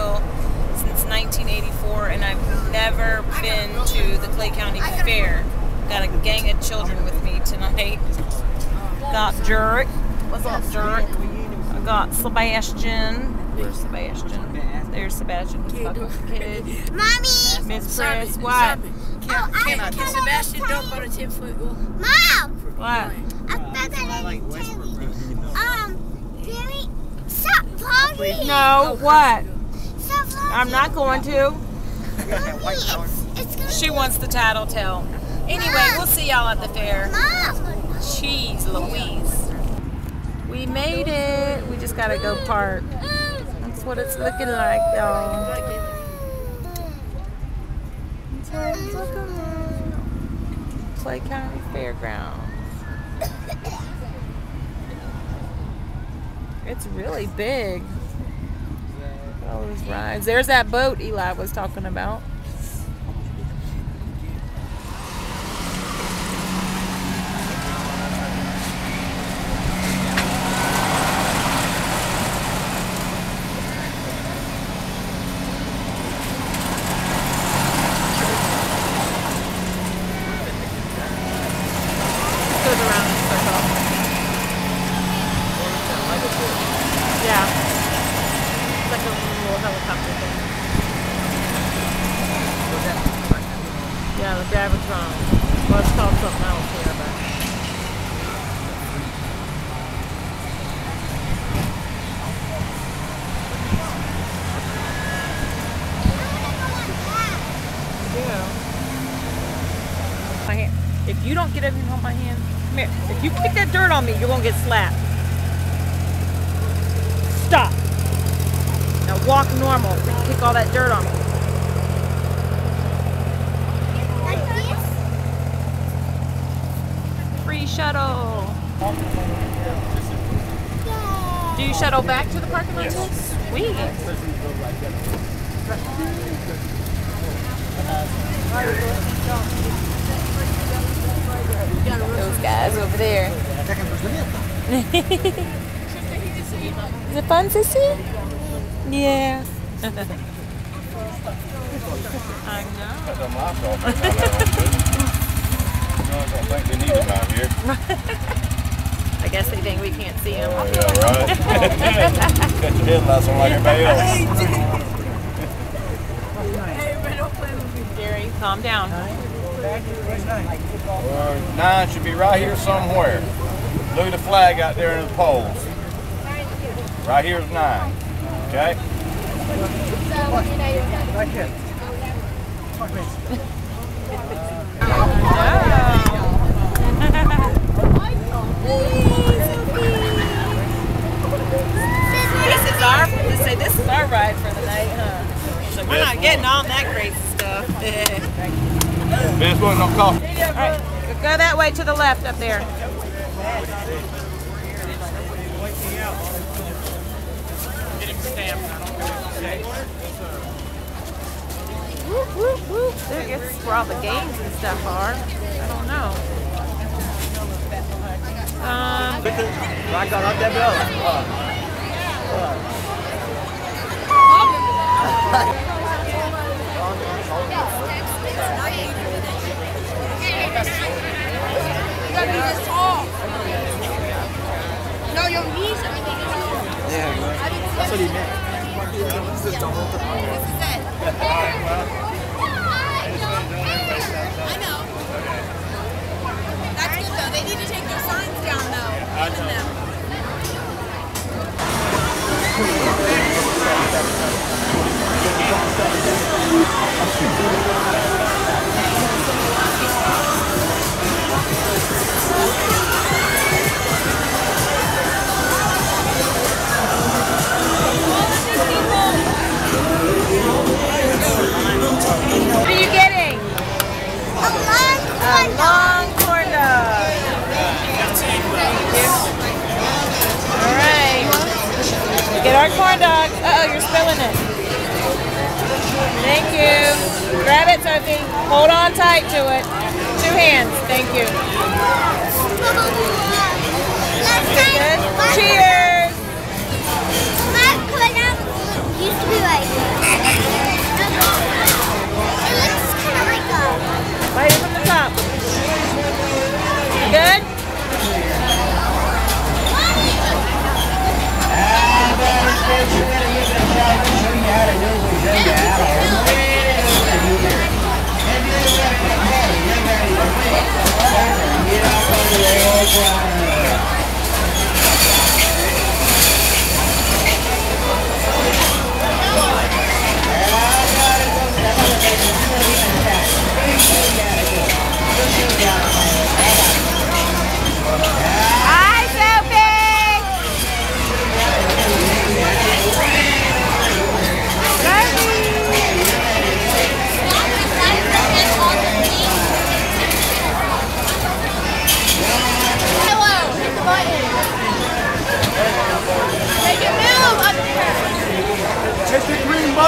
Fayetteville since 1984, and I've never been to the Clay County Fair. Got a gang of children with me tonight. Got Jurek. What's up, Jurek? I got Sebastian. Where's Sebastian? There's Sebastian. Kid. Mommy! Miss Chris, what? Sebastian, don't go to 10-foot goal. Mom! What? Really? Stop vlogging! No, what? Stop vlogging! I'm not going to. Mommy, it's gonna She wants the tattletale. Anyway, we'll see y'all at the fair. Mom! Jeez Louise. We made it. We just gotta go park. That's what it's looking like, y'all. That's what it's looking like. Clay County Fairgrounds. It's really big. All those rides. There's that boat Eli was talking about. Goes around in a circle. Yeah. It's like a little helicopter thing. Yeah, the Gravitron. Well, it's called something else here, but. Yeah. My hand. If you don't get everything on my hand, come here. If you kick that dirt on me, you're gonna get slapped. Stop. Now walk normal. Kick all that dirt on me. Free shuttle. Do you shuttle back to the parking lot? Yes. Sweet. Those guys over there. Is it fun, Sissy? Yeah. I know. I guess they think we can't see them. Oh, yeah, right. Got your headlights on like everybody else. Gary, calm down. 9 should be right here somewhere. Look at the flag out there in the poles. Right here is 9. Okay? This is our ride for the night, huh? So we're not getting on that crazy stuff. Best one, no coffee. All right, go that way to the left up there. Whoop, whoop, whoop. I guess where all the games and stuff are. I don't know. You gotta be this tall. No, your knees are tall. Yeah, that's what he meant. This is it. I know. That's good though. They need to take their signs down though. Even them. What are you getting? A long corn dog. All right. Get our corn dog. Uh-oh, you're spilling it. Thank you. Grab it, Sophie. Hold on tight to it. 2 hands. Thank you. Good. Cheers. My corn dog used to be like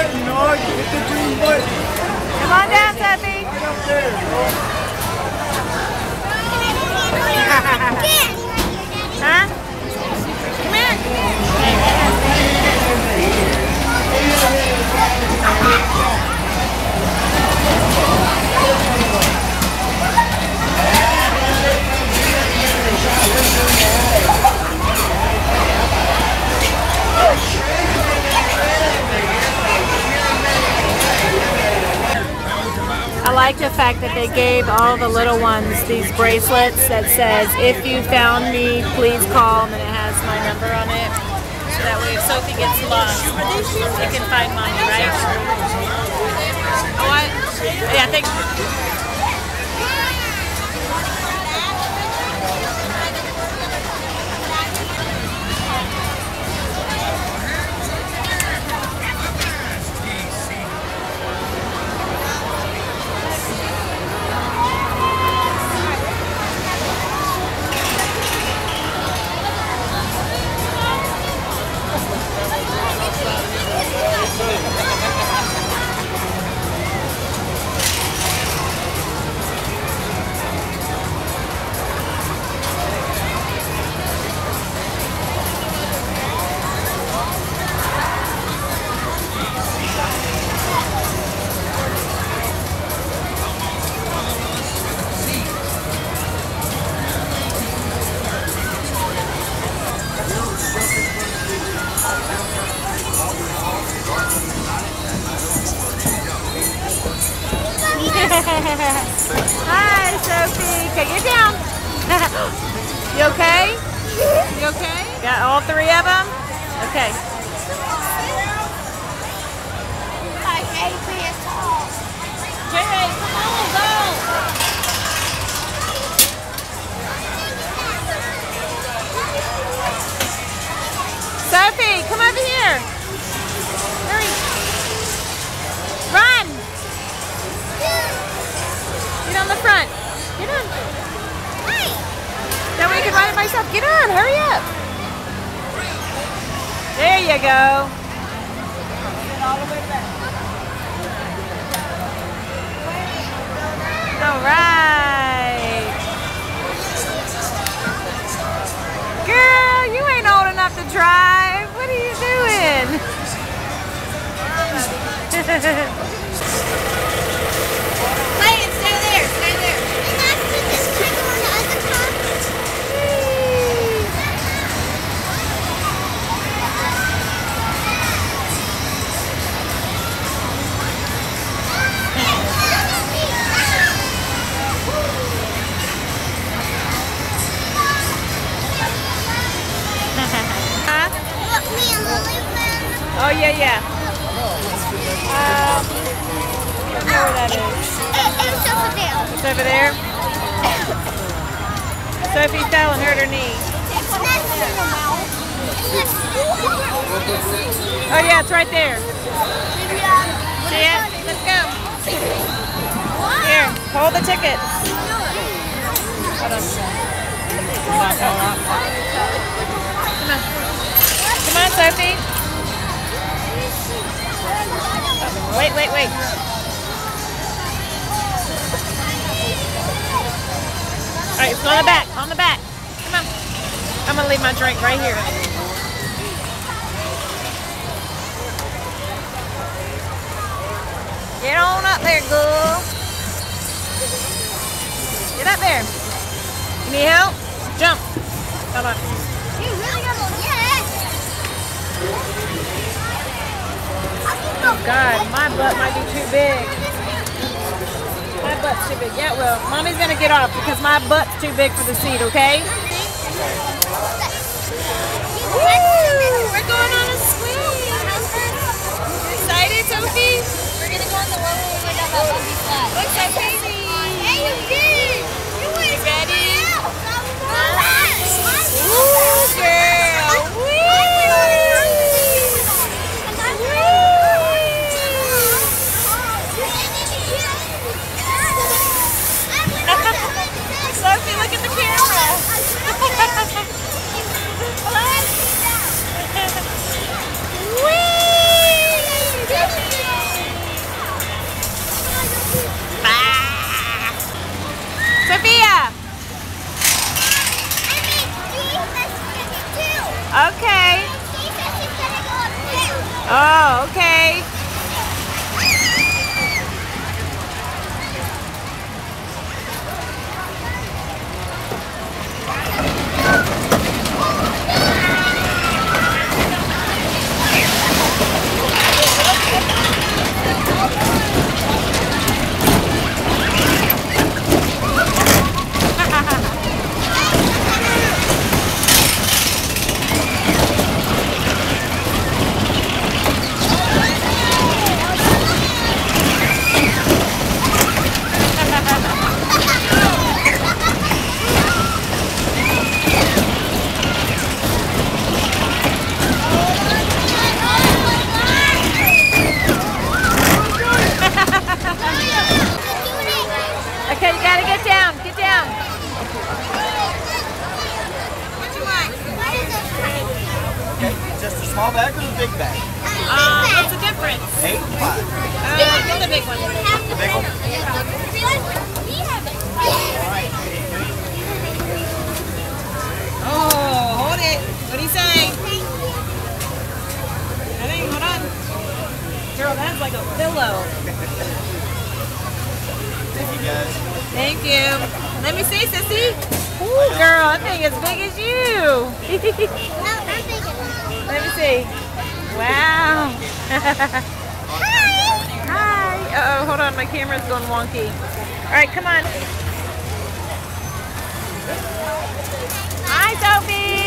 button, dog. Hit the green button. Come on down, Sophie. Right up there, dog. Huh? Come I like the fact that they gave all the little ones these bracelets that says, if you found me, please call, and it has my number on it. So that way if Sophie gets lost, she can find mommy, right? Oh, yeah, I think... Hi, Sophie. Okay, get down. You okay? You okay? Got all three of them? Okay. Jerry, come on, go. Sophie, come over here. Hurry. Run. Get on the front. Get on. That way you can ride it by yourself. Get on. Hurry up. There you go. All the way back. All right. Girl, you ain't old enough to drive. What are you doing? Oh, yeah, yeah. I don't know where that is. It's over there. It's over there? Sophie fell and hurt her knee. Oh, yeah, it's right there. See it? Let's go. Here, hold the ticket. Hold on. Come on. Come on, Sophie. Wait, wait, wait. All right, it's on the back, on the back. Come on. I'm gonna leave my drink right here. Get on up there, girl. Get up there. You need help? Jump. Come on. You really got to get. Oh God, my butt might be too big. My butt's too big. Yeah, well, Mommy's gonna get off because my butt's too big for the seat, okay? Woo! We're going on a swing. Excited, Sophie? We're going to go on the one where we went down that buggy slide. Looks so crazy. Hey, you did. You went ready? Ooh, girl. Sophie, look at the camera. Whee! Wow, that's like a pillow. Thank you guys. Thank you. Let me see, sissy. Ooh, girl, I think as big as you. No, I'm thinking. Let me see. Wow. Hi. Uh-oh, hold on. My camera's going wonky. All right, come on. Hi, Sophie.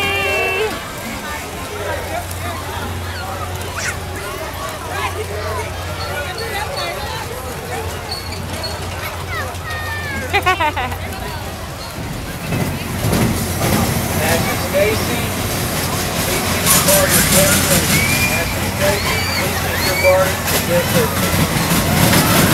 Ashley Stacy, please meet your party at 10:30. Ashley Stacy, please meet your party at 10:30.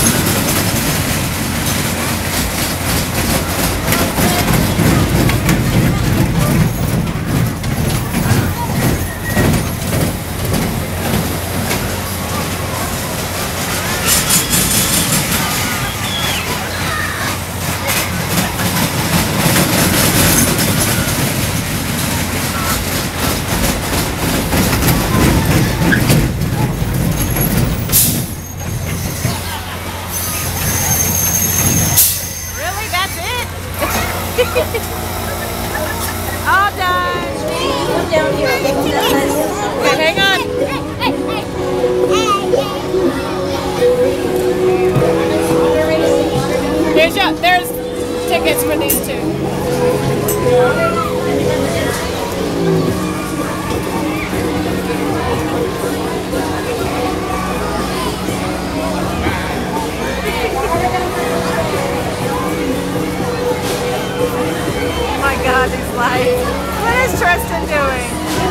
Really? That's it? All done. Come down here. Okay, hang on. There's tickets for these two. Oh my God, these lights. What is Tristan doing?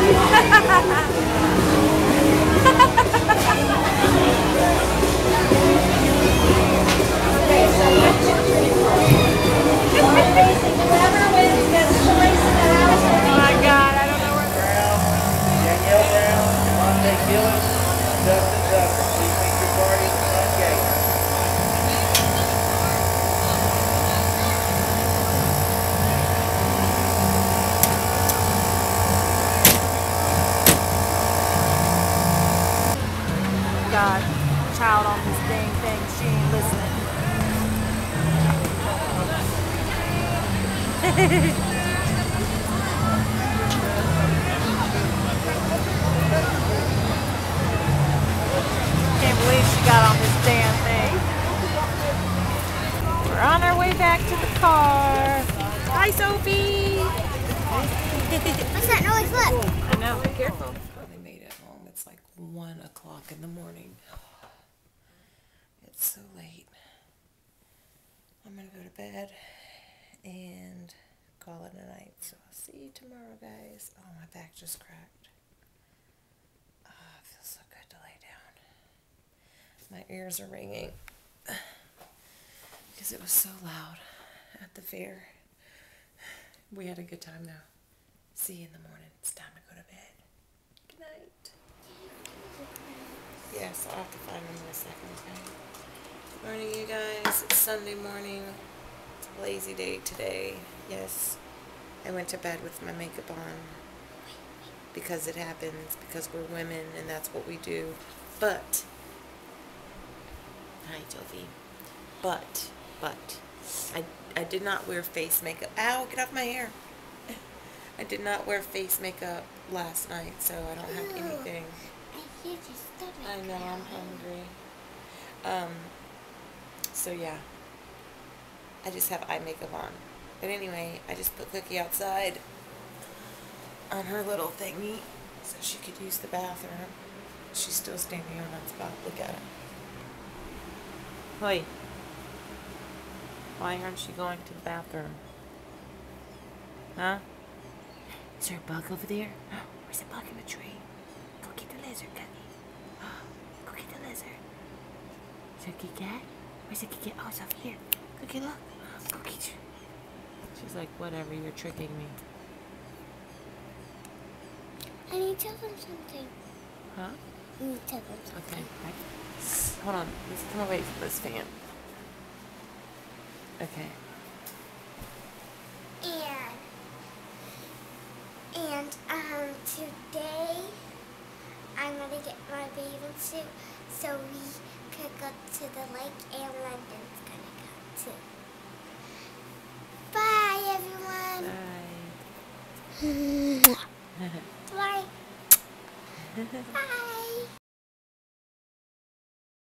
Oh my God, I don't know where Brown, Danielle Brown, Monte Gillis, Dustin Tucker. Please meet your party at the front gate. God, child on this dang thing, she ain't listening. Can't believe she got on this damn thing. We're on our way back to the car. Hi, Sophie. What's that noise? Look. I know. Be careful. Finally made it home. It's like 1 o'clock in the morning. It's so late. I'm gonna go to bed and call it a night. So I'll see you tomorrow, guys. Oh, my back just cracked. Oh, it feels so good to lay down. My ears are ringing because it was so loud at the fair. We had a good time though. See you in the morning. It's time to go to bed. Good night. Yes, I'll have to find them in a second, okay? Good morning, you guys. It's Sunday morning. It's a lazy day today. Yes, I went to bed with my makeup on because it happens, because we're women and that's what we do. But, hi, Sophie. But, I did not wear face makeup. Ow, get off my hair. I did not wear face makeup last night, so I don't have anything. I hear your stomach. I know, I'm hungry. So yeah. I just have eye makeup on. But anyway, I just put Cookie outside on her little thingy so she could use the bathroom. She's still standing on that spot. Look at her. Wait. Why aren't you going to the bathroom? Huh? Is there a bug over there? Where's the bug in the tree? Go get the lizard, Cookie. Go get the lizard. Is there a kitty cat? Where's the kitty cat? Oh, it's over here. Cookie, look. Go get you. She's like, whatever, you're tricking me. I need to tell them something. Huh? I need to tell them something. Okay. Right. Hold on. Let's come away from this fan. Okay. And today I'm gonna get my bathing suit so we could go to the lake, and London's gonna go too. Bye, everyone. Bye. Bye. Bye.